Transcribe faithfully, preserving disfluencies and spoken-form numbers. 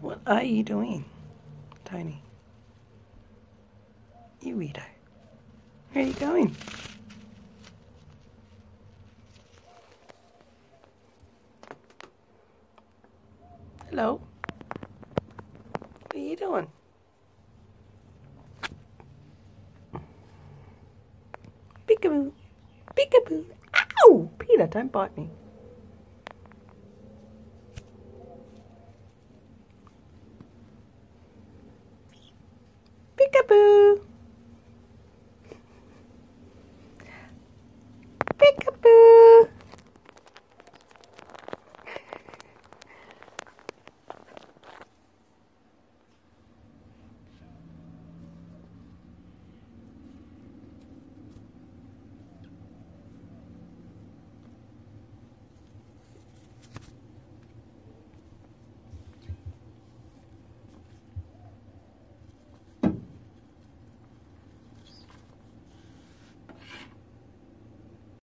What are you doing, Tiny? You weirdo. Where are you going? Hello? What are you doing? Peekaboo! Peekaboo! Ow! Peter, don't bite me. Peekaboo!